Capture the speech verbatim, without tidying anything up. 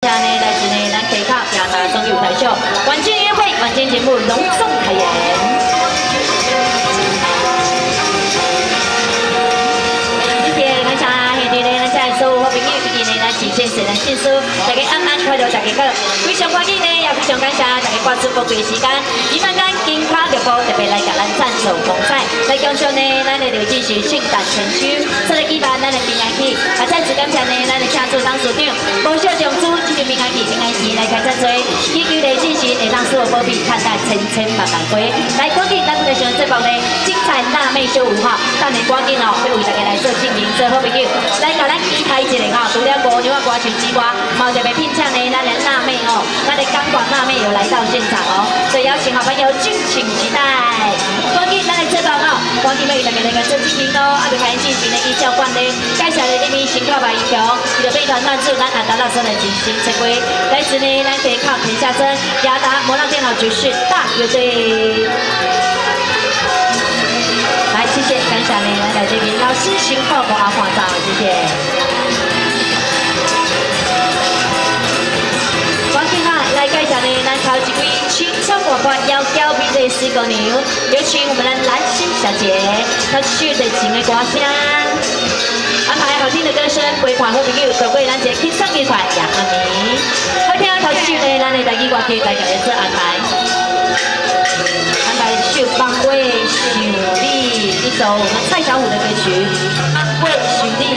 下呢，来自呢咱客卡亚达中友台秀晚间约会晚间节目隆重开演。谢谢感谢兄弟呢，咱家所有好朋友以及呢咱前线社咱信书，大家安安快乐大家好，非常欢迎呢，也非常感谢大家挂出宝贵时间，今晚咱金卡直播特别来甲咱赞助风采，来讲述呢咱的刘进是圣诞全区，出来举办咱的平安喜，啊再次感谢呢咱的请驻当署长吴小长主这个平安喜平安喜来开赞助，祈求刘进是会当所有宝贝看待千千万万回，来赶紧咱们上这部呢精彩辣妹秀舞哈，当年赶紧哦要为大家来做证明，做好朋友，来甲咱期待一下哈，除了五牛啊歌曲之外，毛特别聘请呢咱的辣妹哦，咱的钢管辣妹有来到现场哦，所以邀请好朋友敬请期待。赶紧咱来这部哦，赶紧要为大家来个做证明哦，啊就开始进行呢以教官呢介绍的一名新歌白英雄，伊就非常赞助咱阿达老师的进行成为，来自呢咱可以靠田下珍、亚达摩浪电脑局是大乐队。来，谢谢，感谢呢，来这边老师辛苦给阿华照，谢谢。赶紧哈，来介绍呢，咱头一位青春活泼、窈窕美丽的四姑娘，有请我们的兰心小姐，她秀的情的歌声，安排好听的歌声，陪伴好朋友度过咱这轻松愉快夜暗暝。好听头一首呢，咱的台语歌曲，大家来做安排。安排秀《放过想你》一首我们蔡小虎的歌曲，《放过想你》。